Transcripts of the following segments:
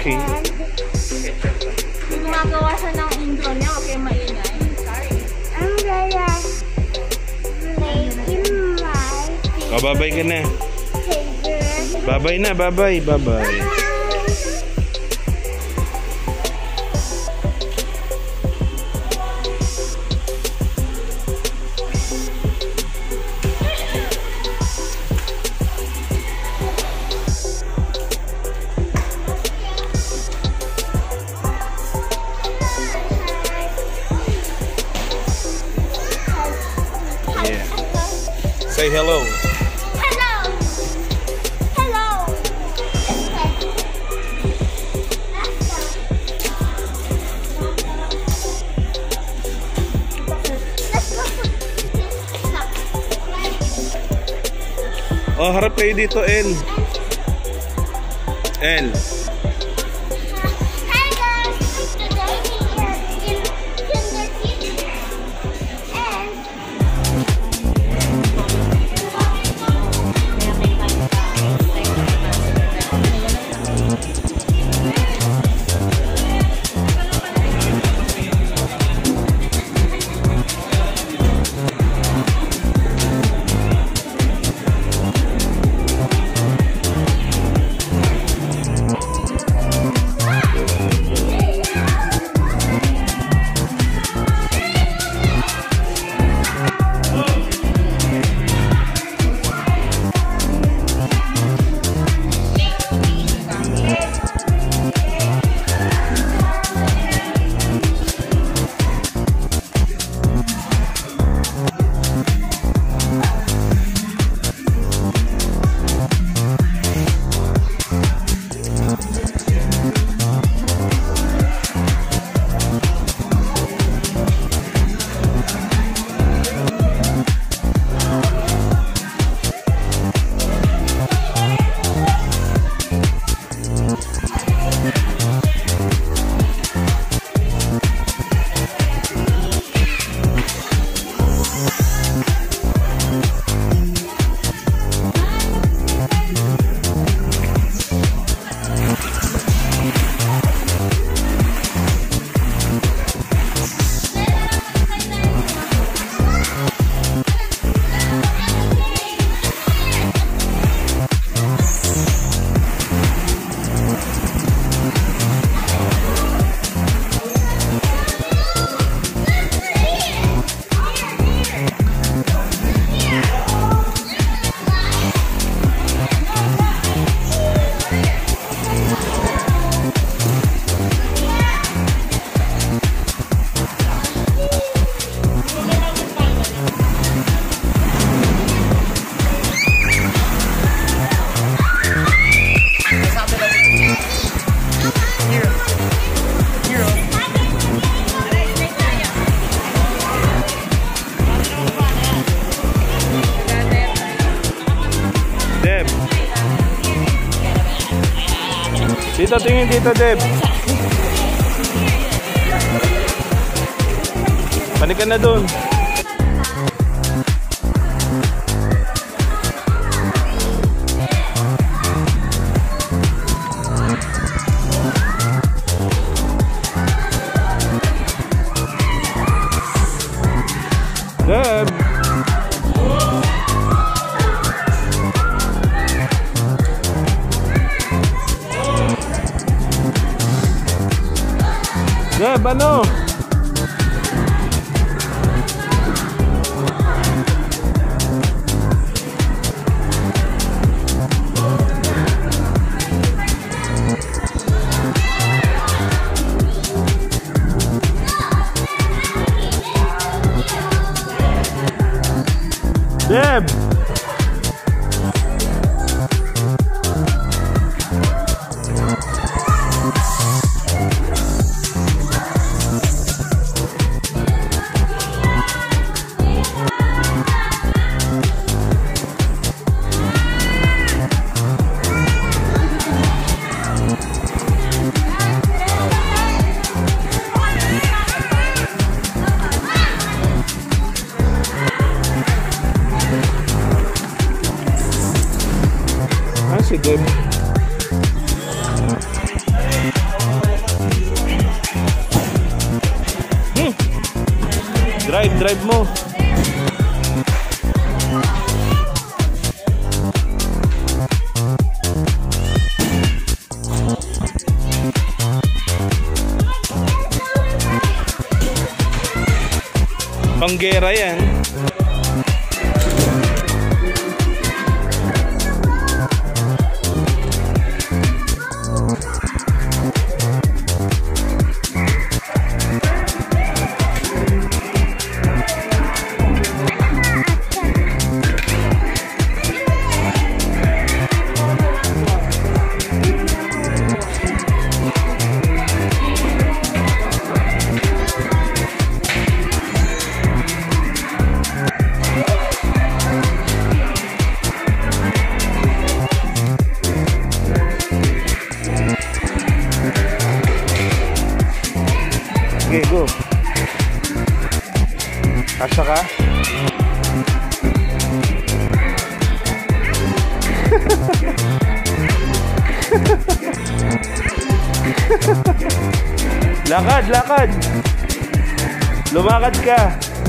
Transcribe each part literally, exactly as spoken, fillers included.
Okay. Gumagawa siya ng intro niya, okay, maingay. Sorry. I'm gonna play in my Oh, bye-bye ka na. favorite. Bye-bye na, bye-bye, bye-bye. Say hello. Hello. Hello. Oh, harap kayo dito, El. El. Hi guys. Today we are in Kinder Kitchen. And Deb. Dito, tingin dito, Deb. Balik ka na dun. Deb. Deb, ano? Deb! Drive, drive mo. Panggera yan. Okay, go. Kasya ka? Lakad, lakad. Lumakad ka.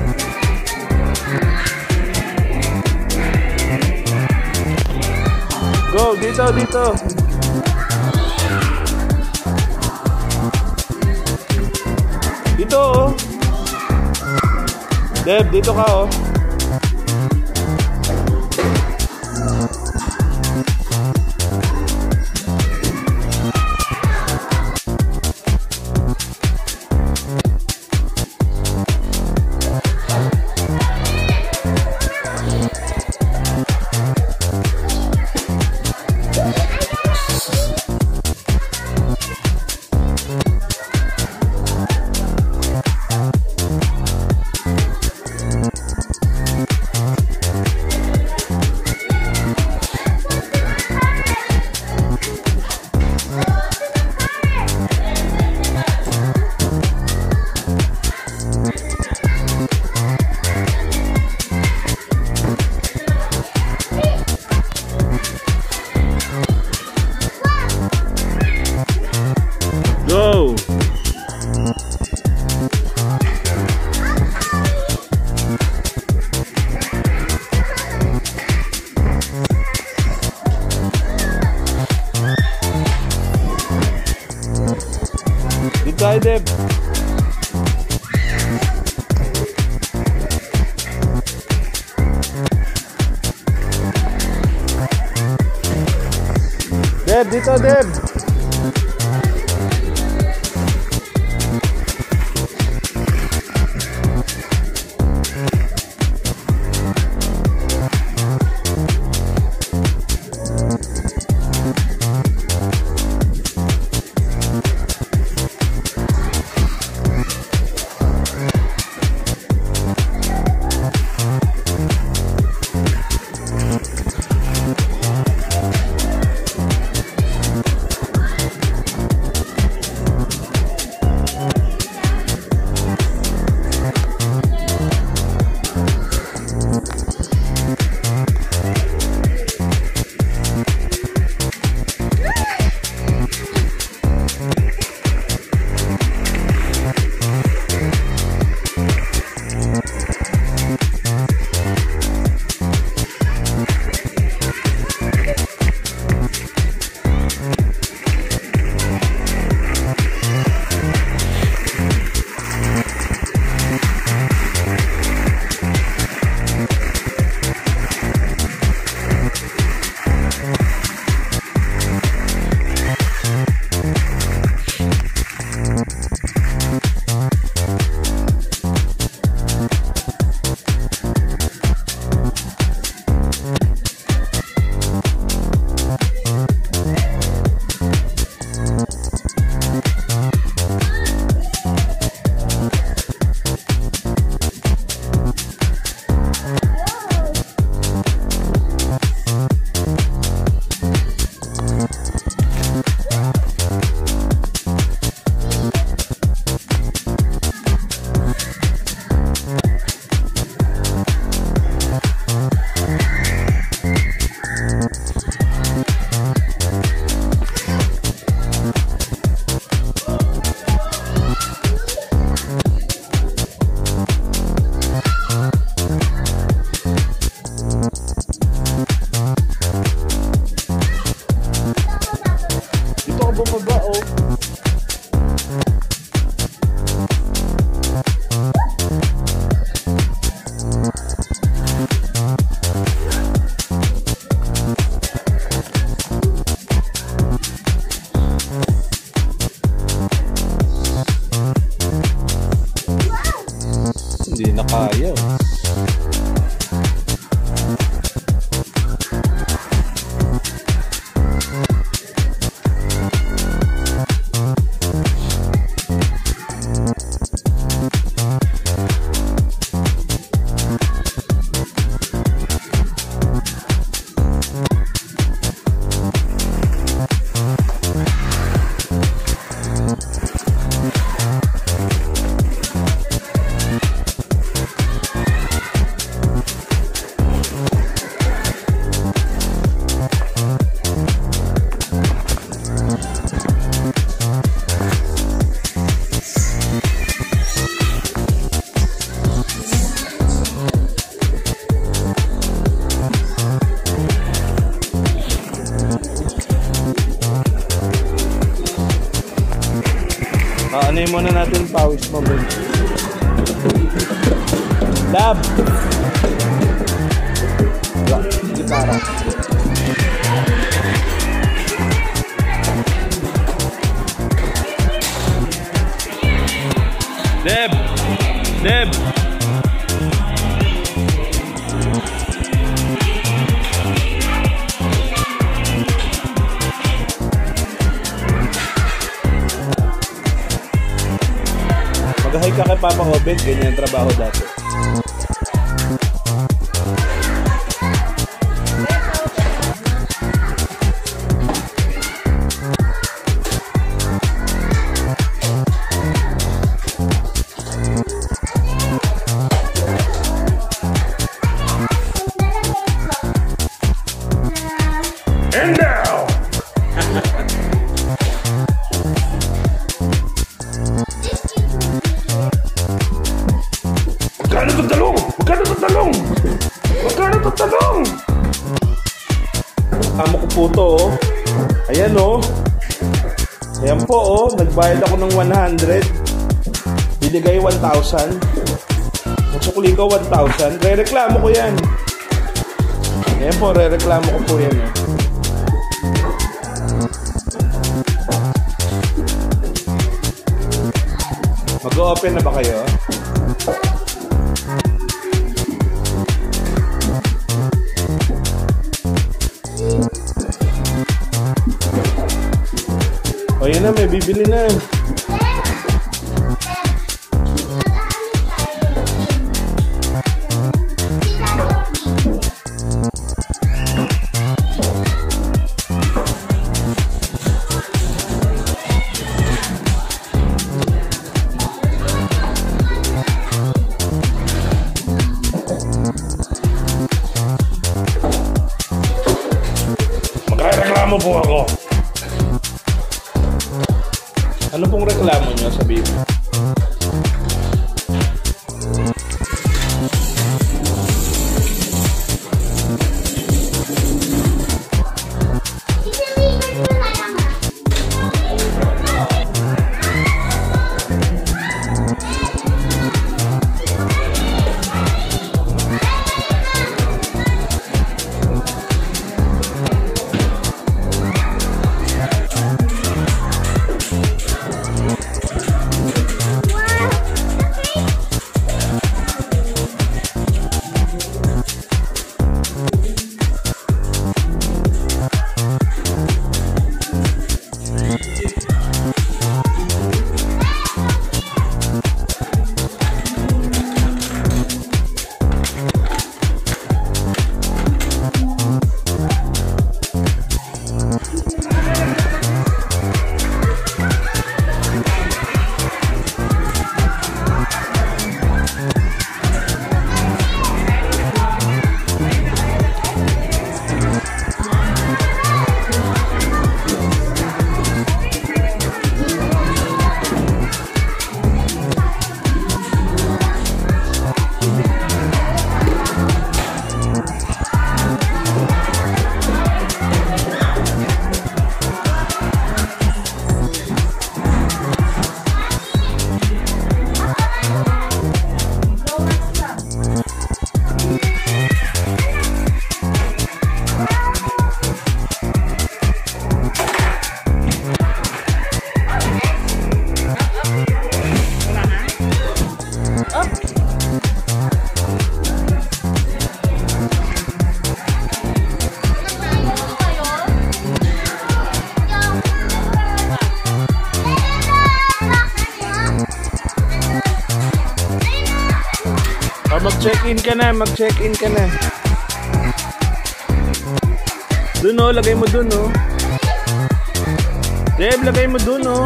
Go, dito, dito. Dito, oh. Deb, dito ka, oh. Go! Dito tayo, Deb. Deb, dito, Deb. Kaya. Ano yung muna natin pawis mo, bro? Lab! Wala, gitara. Deb! Deb! Mag-hi ka kay Papa Obed, ganyan ang trabaho dati. And now! Magkano ito talong? Magkano ito talong? Magkano ito talong? Tama ko po ito, oh. Ayan, oh. Ayan po, oh. Nagbayad ako ng one hundred. Binigay one thousand. Nagsukuli ko one thousand. Re-reklamo ko yan. Ayan po, re-reklamo ko po yan, oh. Mag-open na ba kayo? O yun na, may bibili na. Magreklamo po ako. Ano pong reklamo nyo? Sabihin mo. mag-check-in ka na, mag-check-in ka na. Dun oh, lagay mo dun oh. Deb, lagay mo dun oh.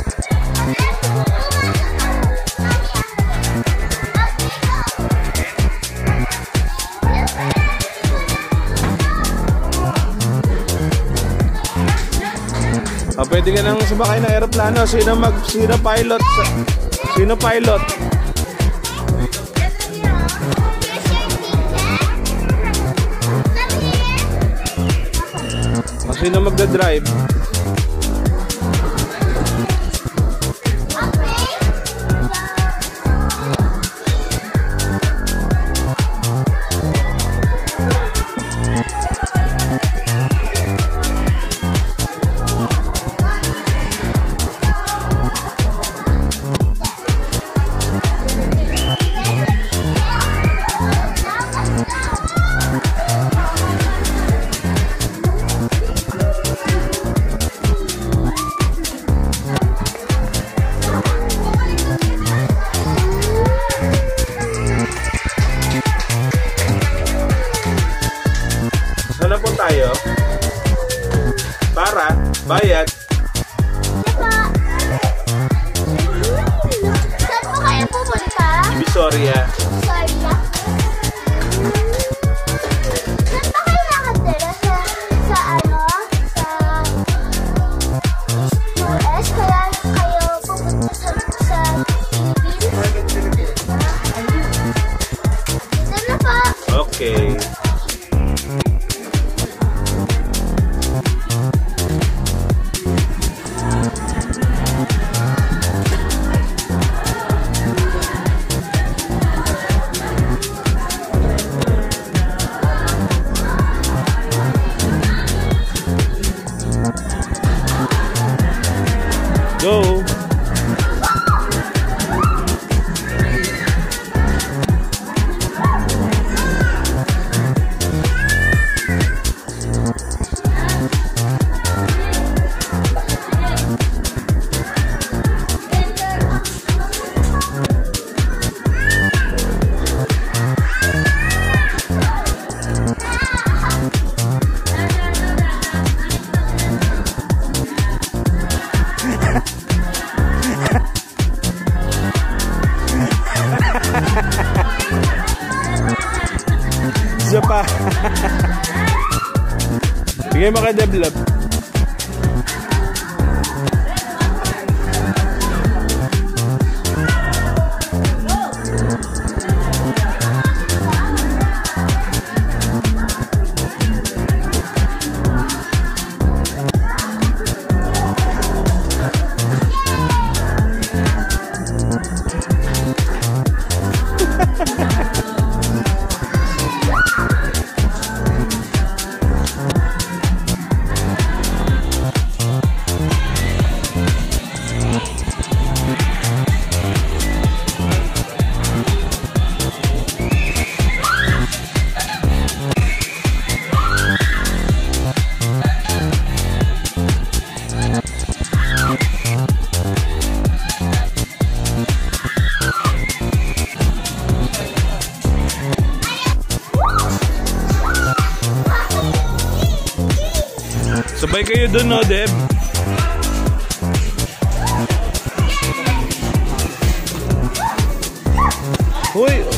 Oh, pwede ka nang sumakay ng aeroplano. Sino mag, sino pilot? Sino pilot? Oh, sino magdadrive? Saan na po tayo? Para, bayad. Saan po kayo pupunta? Divisoria. Sorry ah. Saan pa kayo nakatira? Sa, sa ano? Sa U S? Kaya kayo pupunta sa, sa Philippines? Dito na po. Okay. Go! Isa pa. Bigay mo kay Deblab. Sabay kayo dun, no, Deb? Uy,